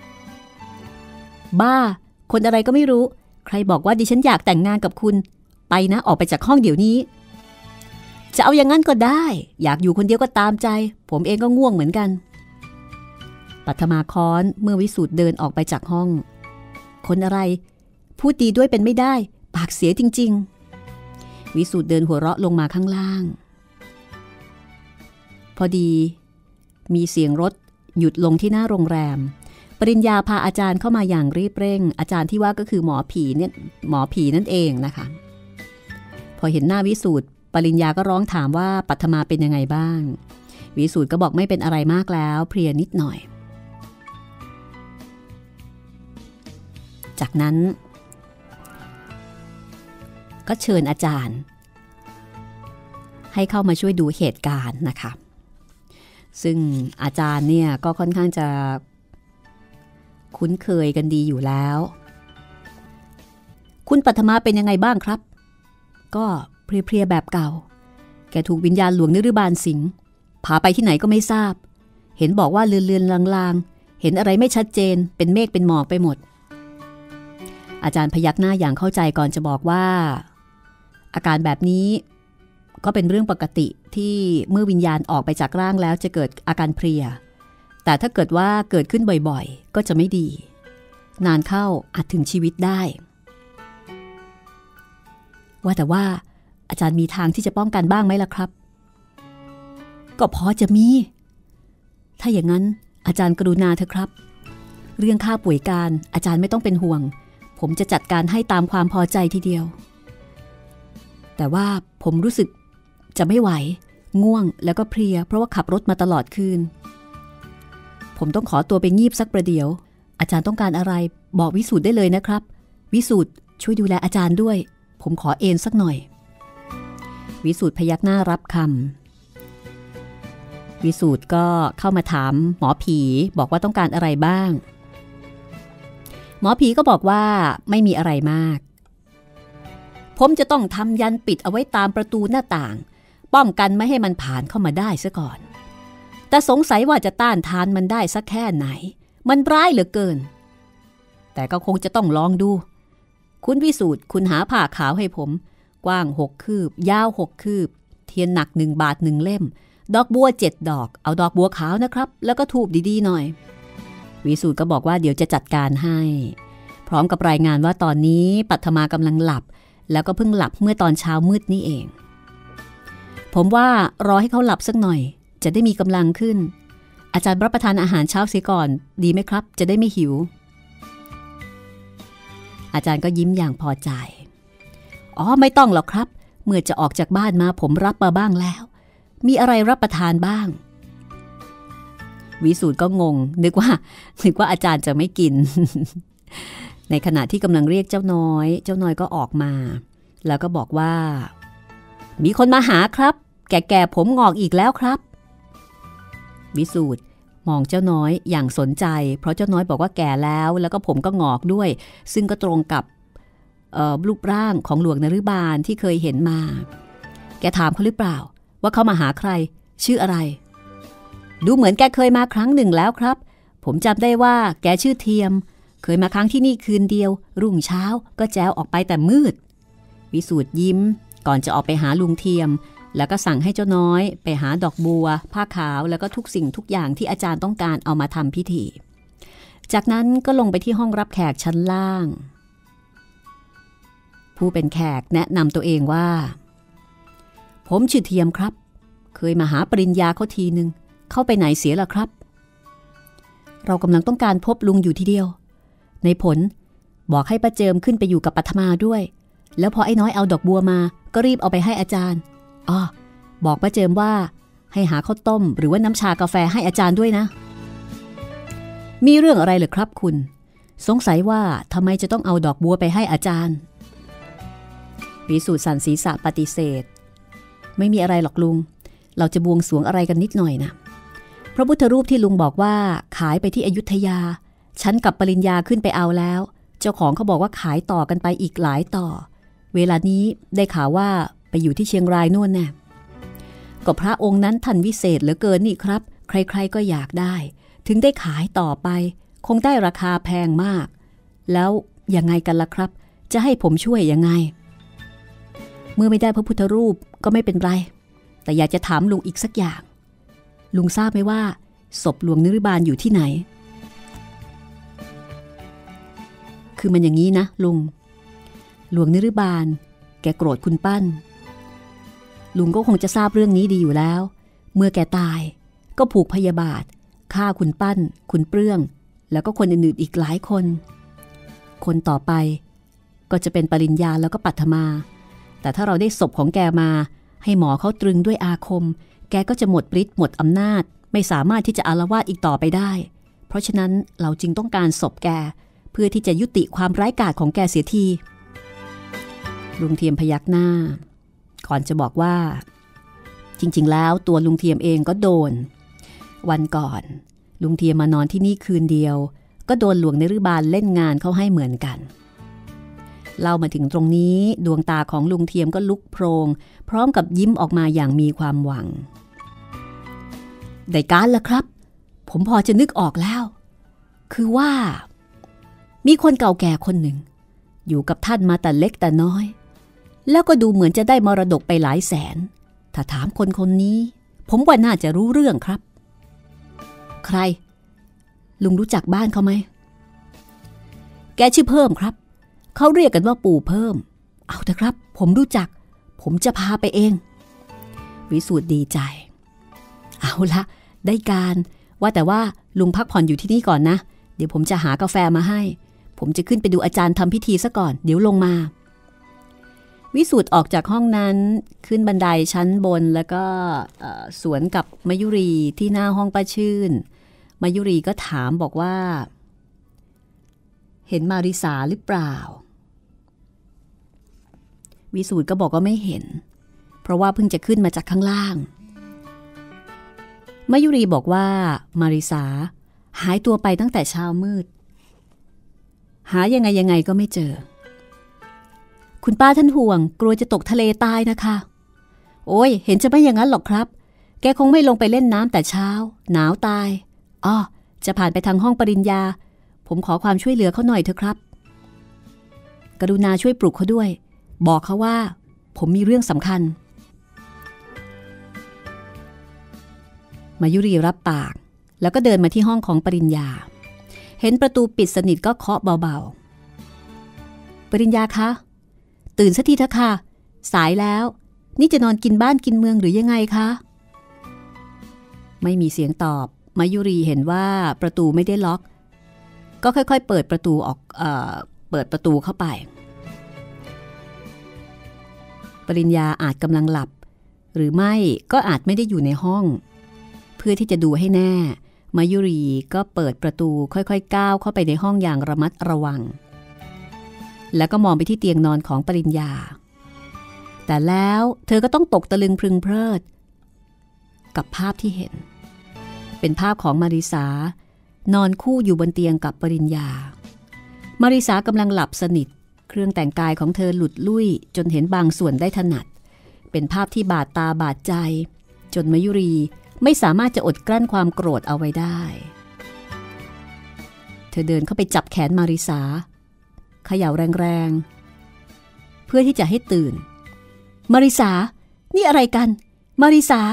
บ้าคนอะไรก็ไม่รู้ใครบอกว่าดิฉันอยากแต่งงานกับคุณไปนะออกไปจากห้องเดี๋ยวนี้จะเอาอย่างนั้นก็ได้อยากอยู่คนเดียวก็ตามใจผมเองก็ง่วงเหมือนกันปัทมาค้อนเมื่อวิสูตรเดินออกไปจากห้องคนอะไรพูดดีด้วยเป็นไม่ได้ปากเสียจริงๆวิสูตรเดินหัวเราะลงมาข้างล่างพอดีมีเสียงรถหยุดลงที่หน้าโรงแรมปริญญาพาอาจารย์เข้ามาอย่างรีบเร่งอาจารย์ที่ว่าก็คือหมอผีนั่นเองนะคะพอเห็นหน้าวิสูตรปริญญาก็ร้องถามว่าปัทมาเป็นยังไงบ้างวิสูตรก็บอกไม่เป็นอะไรมากแล้วเพลียนิดหน่อยจากนั้นก็เชิญอาจารย์ให้เข้ามาช่วยดูเหตุการณ์นะคะซึ่งอาจารย์เนี่ยก็ค่อนข้างจะคุ้นเคยกันดีอยู่แล้วคุณปัทมาเป็นยังไงบ้างครับก็เพลียๆแบบเก่าแกถูกวิญญาณหลวงนฤบาลสิงพาไปที่ไหนก็ไม่ทราบเห็นบอกว่าเลือนๆลางๆเห็นอะไรไม่ชัดเจนเป็นเมฆเป็นหมอกไปหมดอาจารย์พยักหน้าอย่างเข้าใจก่อนจะบอกว่าอาการแบบนี้ก็เป็นเรื่องปกติที่เมื่อวิญญาณออกไปจากร่างแล้วจะเกิดอาการเพลียแต่ถ้าเกิดว่าเกิดขึ้นบ่อยๆก็จะไม่ดีนานเข้าอาจถึงชีวิตได้ว่าแต่ว่าอาจารย์มีทางที่จะป้องกันบ้างไหมล่ะครับก็พอจะมีถ้าอย่างนั้นอาจารย์กรุณาเถอะครับเรื่องค่าป่วยการอาจารย์ไม่ต้องเป็นห่วงผมจะจัดการให้ตามความพอใจทีเดียวแต่ว่าผมรู้สึกจะไม่ไหวง่วงแล้วก็เพลียเพราะว่าขับรถมาตลอดคืนผมต้องขอตัวไปงีบสักประเดี๋ยวอาจารย์ต้องการอะไรบอกวิสูตรได้เลยนะครับวิสูตรช่วยดูแลอาจารย์ด้วยผมขอเอนสักหน่อยวิสูตรพยักหน้ารับคำวิสูตรก็เข้ามาถามหมอผีบอกว่าต้องการอะไรบ้างหมอผีก็บอกว่าไม่มีอะไรมากผมจะต้องทำยันปิดเอาไว้ตามประตูหน้าต่างป้องกันไม่ให้มันผ่านเข้ามาได้ซะก่อนแต่สงสัยว่าจะต้านทานมันได้สักแค่ไหนมันร้ายเหลือเกินแต่ก็คงจะต้องลองดูคุณวิสูตรคุณหาผ้าขาวให้ผมกว้าง6 คืบยาว6 คืบเทียนหนัก1 บาท1 เล่มดอกบัว7 ดอกเอาดอกบัวขาวนะครับแล้วก็ธูปดีๆหน่อยวิสูตรก็บอกว่าเดี๋ยวจะจัดการให้พร้อมกับรายงานว่าตอนนี้ปัทมากำลังหลับแล้วก็เพิ่งหลับเมื่อตอนเช้ามืดนี่เองผมว่ารอให้เขาหลับสักหน่อยจะได้มีกำลังขึ้นอาจารย์รับประทานอาหารเช้าเสียก่อนดีไหมครับจะได้ไม่หิวอาจารย์ก็ยิ้มอย่างพอใจอ๋อไม่ต้องหรอกครับเมื่อจะออกจากบ้านมาผมรับมาบ้างแล้วมีอะไรรับประทานบ้างวิสูตรก็งงนึกว่าอาจารย์จะไม่กิน ในขณะที่กำลังเรียกเจ้าน้อยก็ออกมาแล้วก็บอกว่ามีคนมาหาครับแก่ๆผมงอกอีกแล้วครับวิสูตรมองเจ้าน้อยอย่างสนใจเพราะเจ้าน้อยบอกว่าแก่แล้วก็ผมก็งอกด้วยซึ่งก็ตรงกับรูปร่างของหลวงนฤบาลที่เคยเห็นมาแกถามเขาหรือเปล่าว่าเขามาหาใครชื่ออะไรดูเหมือนแกเคยมาครั้งหนึ่งแล้วครับผมจำได้ว่าแกชื่อเทียมเคยมาครั้งที่นี่คืนเดียวรุ่งเช้าก็แจวออกไปแต่มืดวิสูตรยิ้มก่อนจะออกไปหาลุงเทียมแล้วก็สั่งให้เจ้าน้อยไปหาดอกบัวผ้าขาวแล้วก็ทุกสิ่งทุกอย่างที่อาจารย์ต้องการเอามาทำพิธีจากนั้นก็ลงไปที่ห้องรับแขกชั้นล่างผู้เป็นแขกแนะนำตัวเองว่าผมชื่อเทียมครับเคยมาหาปริญญาเขาทีนึงเข้าไปไหนเสียล่ะครับเรากำลังต้องการพบลุงอยู่ทีเดียวในผลบอกให้ป้าเจิมขึ้นไปอยู่กับปัทมาด้วยแล้วพอไอ้น้อยเอาดอกบัวมาก็รีบเอาไปให้อาจารย์บอกป้าเจิมว่าให้หาข้าวต้มหรือว่าน้ำชากาแฟให้อาจารย์ด้วยนะมีเรื่องอะไรเหรอครับคุณสงสัยว่าทำไมจะต้องเอาดอกบัวไปให้อาจารย์วิสูตรสั่นศีรษะปฏิเสธไม่มีอะไรหรอกลุงเราจะบวงสรวงอะไรกันนิดหน่อยนะพระพุทธรูปที่ลุงบอกว่าขายไปที่อยุธยาฉันกับปริญญาขึ้นไปเอาแล้วเจ้าของเขาบอกว่าขายต่อกันไปอีกหลายต่อเวลานี้ได้ข่าวว่าไปอยู่ที่เชียงรายนู่นแน่ก็พระองค์นั้นท่านวิเศษเหลือเกินนี่ครับใครๆก็อยากได้ถึงได้ขายต่อไปคงได้ราคาแพงมากแล้วยังไงกันล่ะครับจะให้ผมช่วยยังไงเมื่อไม่ได้พระพุทธรูปก็ไม่เป็นไรแต่อยากจะถามลุงอีกสักอย่างลุงทราบไหมว่าศพหลวงนฤบาลอยู่ที่ไหนคือมันอย่างนี้นะลุงหลวงนฤบาลแกโกรธคุณปั้นลุงก็คงจะทราบเรื่องนี้ดีอยู่แล้วเมื่อแกตายก็ผูกพยาบาทฆ่าคุณปั้นคุณเปลื้องแล้วก็คนอื่นๆอีกหลายคนต่อไปก็จะเป็นปริญญาแล้วก็ปัทมาแต่ถ้าเราได้ศพของแกมาให้หมอเขาตรึงด้วยอาคมแกก็จะหมดฤทธิ์หมดอำนาจไม่สามารถที่จะอาละวาดอีกต่อไปได้เพราะฉะนั้นเราจึงต้องการศพแกเพื่อที่จะยุติความร้ายกาจของแกเสียทีลุงเทียมพยักหน้าก่อนจะบอกว่าจริงๆแล้วตัวลุงเทียมเองก็โดนวันก่อนลุงเทียมมานอนที่นี่คืนเดียวก็โดนหลวงนฤบาลเล่นงานเขาให้เหมือนกันเล่ามาถึงตรงนี้ดวงตาของลุงเทียมก็ลุกโพลงพร้อมกับยิ้มออกมาอย่างมีความหวังได้การละครับผมพอจะนึกออกแล้วคือว่ามีคนเก่าแก่คนหนึ่งอยู่กับท่านมาแต่เล็กแต่น้อยแล้วก็ดูเหมือนจะได้มรดกไปหลายแสนถ้าถามคนนี้ผมว่าน่าจะรู้เรื่องครับใครลุงรู้จักบ้านเขาไหมแกชื่อเพิ่มครับเขาเรียกกันว่าปู่เพิ่มเอาเถอะครับผมรู้จักผมจะพาไปเองวิสูตรดีใจเอาละได้การว่าแต่ว่าลุงพักผ่อนอยู่ที่นี่ก่อนนะเดี๋ยวผมจะหากาแฟมาให้ผมจะขึ้นไปดูอาจารย์ทำพิธีซะก่อนเดี๋ยวลงมาวิสูตรออกจากห้องนั้นขึ้นบันไดชั้นบนแล้วก็สวนกับมายุรีที่หน้าห้องป้าชื่นมายุรีก็ถามบอกว่าเห็นมาริสาหรือเปล่าวิสูตรก็บอกว่าไม่เห็นเพราะว่าเพิ่งจะขึ้นมาจากข้างล่างมายุรีบอกว่ามาริสาหายตัวไปตั้งแต่เช้ามืดหายังไงก็ไม่เจอคุณป้าท่านห่วงกลัวจะตกทะเลตายนะคะโอ้ยเห็นจะไม่อย่างนั้นหรอกครับแกคงไม่ลงไปเล่นน้ำแต่เช้าหนาวตายจะผ่านไปทางห้องปริญญาผมขอความช่วยเหลือเขาหน่อยเถอะครับกรุณาช่วยปลุกเขาด้วยบอกเขาว่าผมมีเรื่องสำคัญมายุรีรับปากแล้วก็เดินมาที่ห้องของปริญญาเห็นประตูปิดสนิทก็เคาะเบาๆปริญญาคะตื่นสักทีเถอะค่ะสายแล้วนี่จะนอนกินบ้านกินเมืองหรือยังไงคะไม่มีเสียงตอบมายุรีเห็นว่าประตูไม่ได้ล็อกก็ค่อยๆเปิดประตูออกเปิดประตูเข้าไปปริญญาอาจกำลังหลับหรือไม่ก็อาจไม่ได้อยู่ในห้องเพื่อที่จะดูให้แน่มายุรีก็เปิดประตูค่อยๆก้าวเข้าไปในห้องอย่างระมัดระวังแล้วก็มองไปที่เตียงนอนของปริญญาแต่แล้วเธอก็ต้องตกตะลึงพรึงเพลิดกับภาพที่เห็นเป็นภาพของมาริสานอนคู่อยู่บนเตียงกับปริญญามาริสากำลังหลับสนิทเครื่องแต่งกายของเธอหลุดลุ่ยจนเห็นบางส่วนได้ถนัดเป็นภาพที่บาดตาบาดใจจนมายุรีไม่สามารถจะอดกลั้นความโกรธเอาไว้ได้เธอเดินเข้าไปจับแขนมาริสาเขย่าแรงๆพื่อที่จะให้ตื่นมาริสานี่อะไรกันมาริสา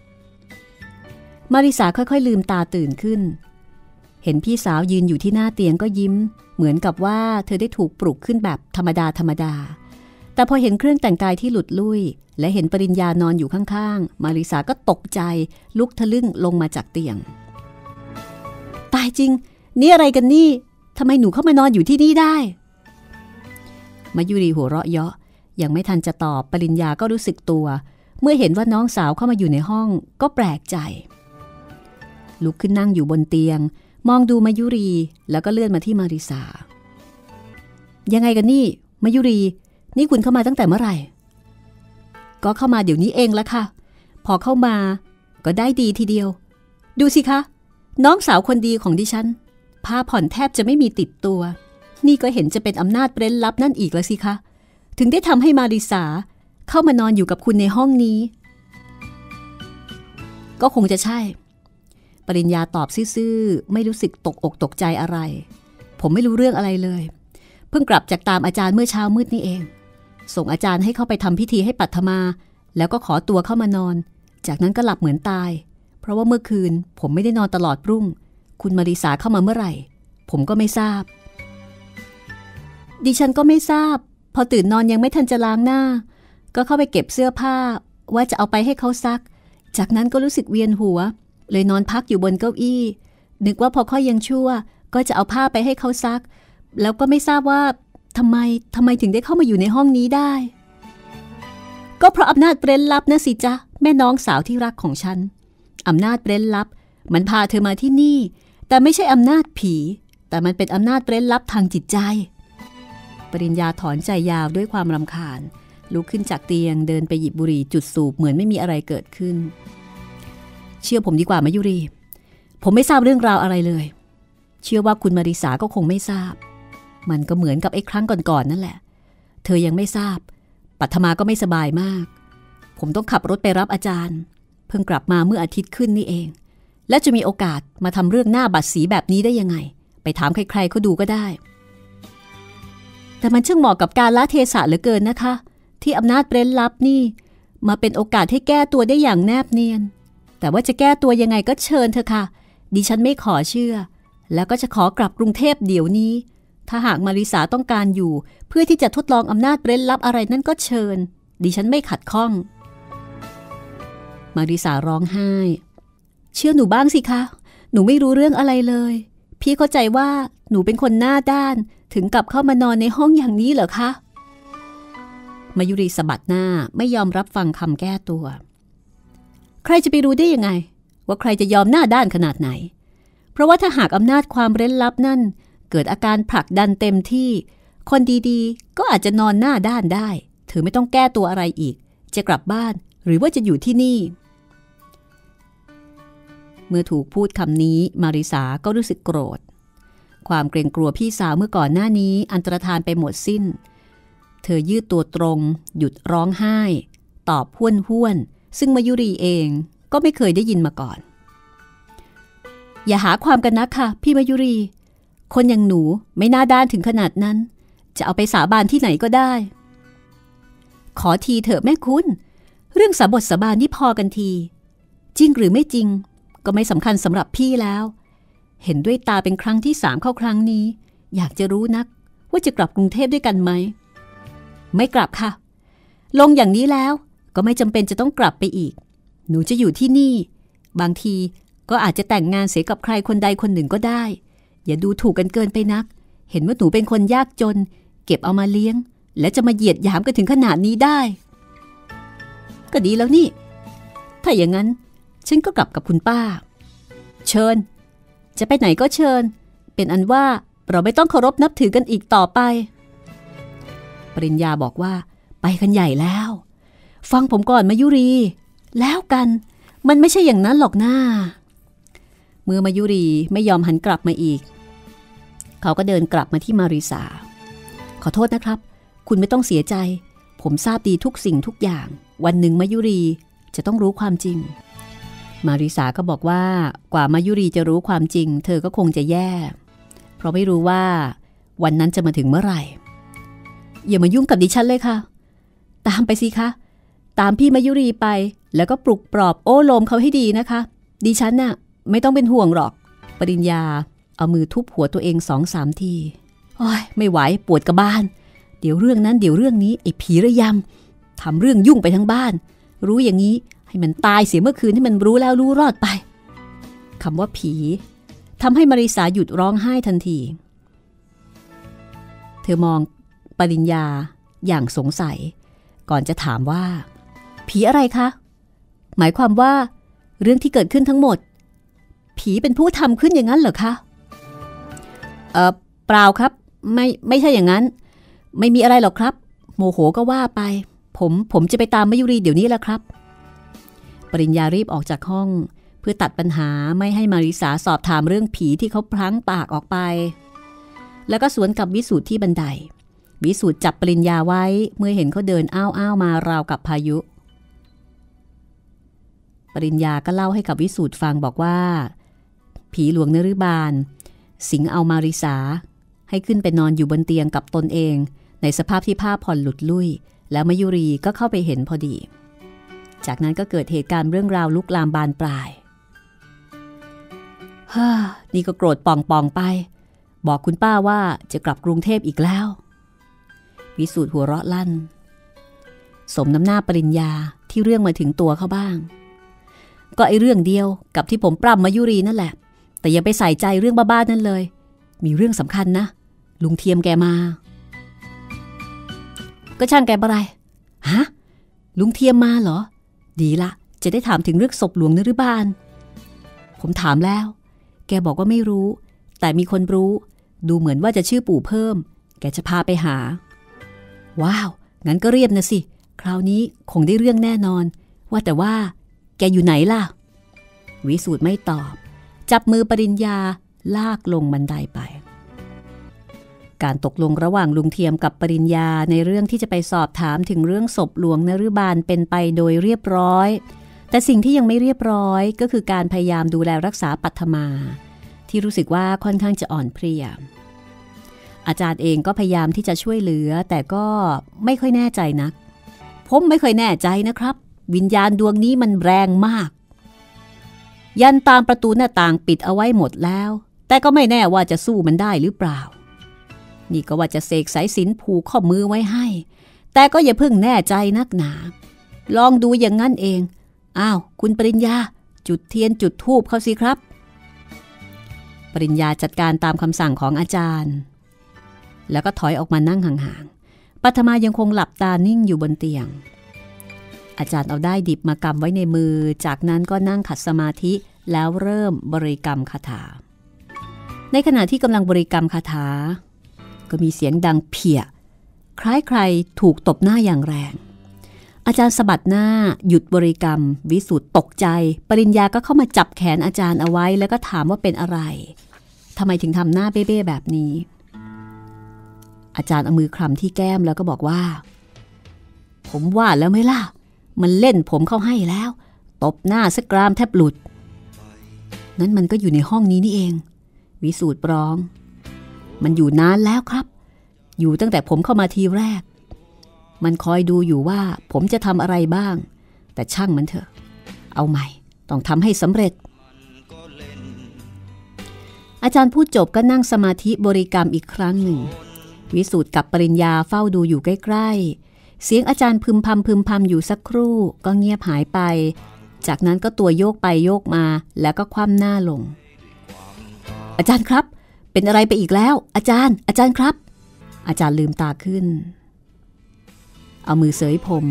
ค่อยๆลืมตาตื่นขึ้นเห็นพี่สาวยืนอยู่ที่หน้าเตียงก็ยิ้มเหมือนกับว่าเธอได้ถูกปลุกขึ้นแบบธรรมดาแต่พอเห็นเครื่องแต่งกายที่หลุดลุ่ยและเห็นปริญญานอนอยู่ข้างๆมาริสาก็ตกใจลุกทะลึ่งลงมาจากเตียงตายจริงนี่อะไรกันนี่ทำไมหนูเข้ามานอนอยู่ที่นี่ได้มายุรีหัวเราะเยาะยังไม่ทันจะตอบปริญญาก็รู้สึกตัวเมื่อเห็นว่าน้องสาวเข้ามาอยู่ในห้องก็แปลกใจลุกขึ้นนั่งอยู่บนเตียงมองดูมายุรีแล้วก็เลื่อนมาที่มาริสายังไงกันนี่มายุรีนี่คุณเข้ามาตั้งแต่เมื่อไหร่ก็เข้ามาเดี๋ยวนี้เองละค่ะพอเข้ามาก็ได้ดีทีเดียวดูสิคะน้องสาวคนดีของดิฉันผ้าผ่อนแทบจะไม่มีติดตัวนี่ก็เห็นจะเป็นอำนาจเร้นลับนั่นอีกแล้วสิคะถึงได้ทำให้มาริสาเข้ามานอนอยู่กับคุณในห้องนี้ก็คงจะใช่ปริญญาตอบซื่อๆไม่รู้สึกตกอกตกใจอะไรผมไม่รู้เรื่องอะไรเลยเพิ่งกลับจากตามอาจารย์เมื่อเช้ามืดนี่เองส่งอาจารย์ให้เข้าไปทำพิธีให้ปัทมาแล้วก็ขอตัวเข้ามานอนจากนั้นก็หลับเหมือนตายเพราะว่าเมื่อคืนผมไม่ได้นอนตลอดรุ่งคุณมาริสาเข้ามาเมื่อไหร่ผมก็ไม่ทราบดิฉันก็ไม่ทราบพอตื่นนอนยังไม่ทันจะล้างหน้าก็เข้าไปเก็บเสื้อผ้าว่าจะเอาไปให้เขาซักจากนั้นก็รู้สึกเวียนหัวเลยนอนพักอยู่บนเก้าอี้นึกว่าพอค่อยยังชั่วก็จะเอาผ้าไปให้เขาซักแล้วก็ไม่ทราบว่าทำไมถึงได้เข้ามาอยู่ในห้องนี้ได้ก็เพราะอำนาจเร้นลับนะสิจ๊ะแม่น้องสาวที่รักของฉันอำนาจเร้นลับมันพาเธอมาที่นี่แต่ไม่ใช่อำนาจผีแต่มันเป็นอำนาจเร้นลับทางจิตใจปริญญาถอนใจยาวด้วยความรำคาญลุกขึ้นจากเตียงเดินไปหยิบบุหรี่จุดสูบเหมือนไม่มีอะไรเกิดขึ้นเชื่อผมดีกว่ามายุรีผมไม่ทราบเรื่องราวอะไรเลยเชื่อว่าคุณมาริสาก็คงไม่ทราบมันก็เหมือนกับไอ้ครั้งก่อนๆนั่นแหละเธอยังไม่ทราบปัทมาก็ไม่สบายมากผมต้องขับรถไปรับอาจารย์เพิ่งกลับมาเมื่ออาทิตย์ขึ้นนี่เองและจะมีโอกาสมาทำเรื่องหน้าบัดสีแบบนี้ได้ยังไงไปถามใครๆเขาดูก็ได้แต่มันช่างเหมาะกับการละเทศะเหลือเกินนะคะที่อำนาจเร้นลับนี่มาเป็นโอกาสให้แก้ตัวได้อย่างแนบเนียนแต่ว่าจะแก้ตัวยังไงก็เชิญเถอะค่ะดิฉันไม่ขอเชื่อแล้วก็จะขอกลับกรุงเทพเดี๋ยวนี้ถ้าหากมาริสาต้องการอยู่เพื่อที่จะทดลองอำนาจเร้นลับอะไรนั่นก็เชิญดิฉันไม่ขัดข้องมาริสาร้องไห้เชื่อหนูบ้างสิคะหนูไม่รู้เรื่องอะไรเลยพี่เข้าใจว่าหนูเป็นคนหน้าด้านถึงกับเข้ามานอนในห้องอย่างนี้เหรอคะมายุรีสะบัดหน้าไม่ยอมรับฟังคำแก้ตัวใครจะไปรู้ได้ยังไงว่าใครจะยอมหน้าด้านขนาดไหนเพราะว่าถ้าหากอำนาจความเร้นลับนั่นเกิดอาการผลักดันเต็มที่คนดีๆก็อาจจะนอนหน้าด้านได้เธอไม่ต้องแก้ตัวอะไรอีกจะกลับบ้านหรือว่าจะอยู่ที่นี่เมื่อถูกพูดคำนี้มาริสาก็รู้สึกโกรธความเกรงกลัวพี่สาวเมื่อก่อนหน้านี้อันตรธานไปหมดสิ้นเธอยืดตัวตรงหยุดร้องไห้ตอบห้วนๆซึ่งมายุรีเองก็ไม่เคยได้ยินมาก่อนอย่าหาความกันนะค่ะพี่มายุรีคนอย่างหนูไม่น่าด้านถึงขนาดนั้นจะเอาไปสาบานที่ไหนก็ได้ขอทีเถอะแม่คุณเรื่องสาบทสาบานนี่พอกันทีจริงหรือไม่จริงก็ไม่สำคัญสำหรับพี่แล้วเห็นด้วยตาเป็นครั้งที่3เข้าครั้งนี้อยากจะรู้นักว่าจะกลับกรุงเทพด้วยกันไหมไม่กลับค่ะลงอย่างนี้แล้วก็ไม่จำเป็นจะต้องกลับไปอีกหนูจะอยู่ที่นี่บางทีก็อาจจะแต่งงานเสียกับใครคนใดคนหนึ่งก็ได้อย่าดูถูกกันเกินไปนักเห็นว่าหนูเป็นคนยากจนเก็บเอามาเลี้ยงและจะมาเหยียดหยามกันถึงขนาดนี้ได้ก็ดีแล้วนี่ถ้าอย่างนั้นฉันก็กลับกับคุณป้าเชิญจะไปไหนก็เชิญเป็นอันว่าเราไม่ต้องเคารพนับถือกันอีกต่อไปปริญญาบอกว่าไปกันใหญ่แล้วฟังผมก่อนมายุรีแล้วกันมันไม่ใช่อย่างนั้นหรอกนะเมื่อมายุรีไม่ยอมหันกลับมาอีกเขาก็เดินกลับมาที่มาริสาขอโทษนะครับคุณไม่ต้องเสียใจผมทราบดีทุกสิ่งทุกอย่างวันหนึ่งมายุรีจะต้องรู้ความจริงมาริสาก็บอกว่ากว่ามายุรีจะรู้ความจริงเธอก็คงจะแย่เพราะไม่รู้ว่าวันนั้นจะมาถึงเมื่อไหร่อย่ามายุ่งกับดิฉันเลยค่ะตามไปสิคะตามพี่มายุรีไปแล้วก็ปลุกปลอบโอ้โลมเขาให้ดีนะคะดิฉันน่ะไม่ต้องเป็นห่วงหรอกปริญญาเอามือทุบหัวตัวเอง2-3 ทีโอ้ยไม่ไหวปวดกระบาลเดี๋ยวเรื่องนั้นเดี๋ยวเรื่องนี้ไอ้ผีระยำทำเรื่องยุ่งไปทั้งบ้านรู้อย่างนี้ให้มันตายเสียเมื่อคืนที่มันรู้แล้วรู้รอดไปคำว่าผีทำให้มาริสาหยุดร้องไห้ทันทีเธอมองปริญญาอย่างสงสัยก่อนจะถามว่าผีอะไรคะหมายความว่าเรื่องที่เกิดขึ้นทั้งหมดผีเป็นผู้ทำขึ้นอย่างนั้นเหรอคะเปล่าครับไม่ใช่อย่างนั้นไม่มีอะไรหรอกครับโมโหก็ว่าไปผมจะไปตามมยุรีเดี๋ยวนี้แหละครับปริญญารีบออกจากห้องเพื่อตัดปัญหาไม่ให้มาริสาสอบถามเรื่องผีที่เขาพลั้งปากออกไปแล้วก็สวนกับวิสูตรที่บันไดวิสูตรจับปริญญาไว้เมื่อเห็นเขาเดินอ้าวมาราวกับพายุปริญญาก็เล่าให้กับวิสูตรฟังบอกว่าผีหลวงนฤบาลสิงเอามาริสาให้ขึ้นไปนอนอยู่บนเตียงกับตนเองในสภาพที่ผ้าผ่อนหลุดลุ่ยแล้วมยุรีก็เข้าไปเห็นพอดีจากนั้นก็เกิดเหตุการณ์เรื่องราวลุกลามบานปลายนี่ก็โกรธป่องไปบอกคุณป้าว่าจะกลับกรุงเทพอีกแล้ววิสูตรหัวเราะลั่นสมน้ำหน้าปริญญาที่เรื่องมาถึงตัวเขาบ้างก็ไอเรื่องเดียวกับที่ผมปล้ำมายุรีนั่นแหละแต่อย่าไปใส่ใจเรื่องบ้าๆนั่นเลยมีเรื่องสำคัญนะลุงเทียมแกมาก็ช่างแกบ่ไรฮะลุงเทียมมาเหรอดีละจะได้ถามถึงเรื่องศพหลวงนฤบาลผมถามแล้วแกบอกว่าไม่รู้แต่มีคนรู้ดูเหมือนว่าจะชื่อปู่เพิ่มแกจะพาไปหาว้าวงั้นก็เรียบนะสิคราวนี้คงได้เรื่องแน่นอนว่าแต่ว่าแกอยู่ไหนล่ะวิสูตรไม่ตอบจับมือปริญญาลากลงบันไดไปการตกลงระหว่างลุงเทียมกับปริญญาในเรื่องที่จะไปสอบถามถึงเรื่องศพหลวงนฤบาลเป็นไปโดยเรียบร้อยแต่สิ่งที่ยังไม่เรียบร้อยก็คือการพยายามดูแลรักษาปัทมาที่รู้สึกว่าค่อนข้างจะอ่อนเพลียอาจารย์เองก็พยายามที่จะช่วยเหลือแต่ก็ไม่ค่อยแน่ใจนักผมไม่ค่อยแน่ใจนะครับวิญญาณดวงนี้มันแรงมากยันตามประตูหน้าต่างปิดเอาไว้หมดแล้วแต่ก็ไม่แน่ว่าจะสู้มันได้หรือเปล่านี่ก็ว่าจะเสกสายสิญจน์ผูกข้อมือไว้ให้แต่ก็อย่าเพิ่งแน่ใจนักหนาลองดูอย่างนั้นเองอ้าวคุณปริญญาจุดเทียนจุดธูปเขาสิครับปริญญาจัดการตามคำสั่งของอาจารย์แล้วก็ถอยออกมานั่งห่างๆปัทมายังคงหลับตานิ่งอยู่บนเตียงอาจารย์เอาได้ดิบมากำไว้ในมือจากนั้นก็นั่งขัดสมาธิแล้วเริ่มบริกรรมคาถาในขณะที่กำลังบริกรรมคาถาก็มีเสียงดังเพี้ยคล้ายใครถูกตบหน้าอย่างแรงอาจารย์สะบัดหน้าหยุดบริกรรมวิสุทธ์ตกใจปริญญาก็เข้ามาจับแขนอาจารย์เอาไว้แล้วก็ถามว่าเป็นอะไรทำไมถึงทำหน้าเบ้ๆแบบนี้อาจารย์เอามือคลำที่แก้มแล้วก็บอกว่าผมว่าแล้วไหมล่ะมันเล่นผมเข้าให้แล้วตบหน้าสักกรามแทบหลุดนั้นมันก็อยู่ในห้องนี้นี่เองวิสูตรร้องมันอยู่นานแล้วครับอยู่ตั้งแต่ผมเข้ามาทีแรกมันคอยดูอยู่ว่าผมจะทำอะไรบ้างแต่ช่างมันเถอะเอาใหม่ต้องทำให้สำเร็จอาจารย์พูดจบก็นั่งสมาธิบริกรรมอีกครั้งหนึ่งวิสูตรกับปริญญาเฝ้าดูอยู่ใกล้ๆเสียงอาจารย์พึมพำอยู่สักครู่ก็เงียบหายไปจากนั้นก็ตัวโยกไปโยกมาแล้วก็คว่ำหน้าลงอาจารย์ครับเป็นอะไรไปอีกแล้วอาจารย์ครับอาจารย์ลืมตาขึ้นเอามือเสยผม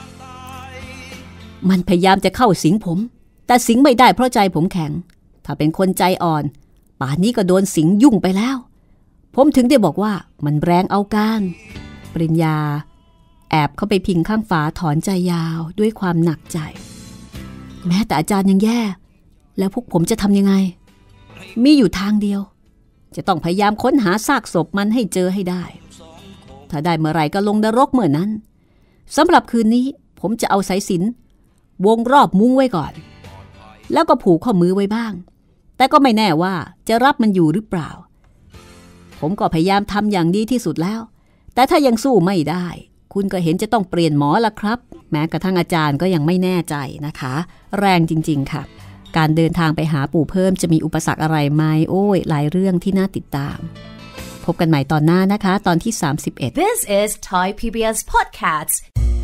มันพยายามจะเข้าสิงผมแต่สิงไม่ได้เพราะใจผมแข็งถ้าเป็นคนใจอ่อนป่านนี้ก็โดนสิงยุ่งไปแล้วผมถึงได้บอกว่ามันแรงเอาการปริญญาแอบเข้าไปพิงข้างฝาถอนใจยาวด้วยความหนักใจแม้แต่อาจารย์ยังแย่แล้วพวกผมจะทำยังไงมีอยู่ทางเดียวจะต้องพยายามค้นหาซากศพมันให้เจอให้ได้ถ้าได้เมื่อไหร่ก็ลงนรกเมื่อนั้นสำหรับคืนนี้ผมจะเอาสายสิญจน์วงรอบมุ้งไว้ก่อนแล้วก็ผูกข้อมือไว้บ้างแต่ก็ไม่แน่ว่าจะรับมันอยู่หรือเปล่าผมก็พยายามทำอย่างดีที่สุดแล้วแต่ถ้ายังสู้ไม่ได้คุณก็เห็นจะต้องเปลี่ยนหมอละครับแม้กระทั่งอาจารย์ก็ยังไม่แน่ใจนะคะแรงจริงๆค่ะการเดินทางไปหาปู่เพิ่มจะมีอุปสรรคอะไรไหมโอ้ยหลายเรื่องที่น่าติดตามพบกันใหม่ตอนหน้านะคะตอนที่31 This is Thai PBS Podcasts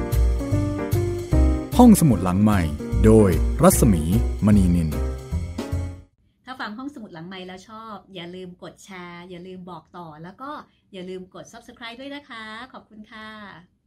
ห้องสมุดหลังใหม่โดยรัศมีมณีนินถ้าฟังห้องสมุดหลังใหม่แล้วชอบอย่าลืมกดแชร์อย่าลืมบอกต่อแล้วก็อย่าลืมกด Subscribe ด้วยนะคะขอบคุณค่ะ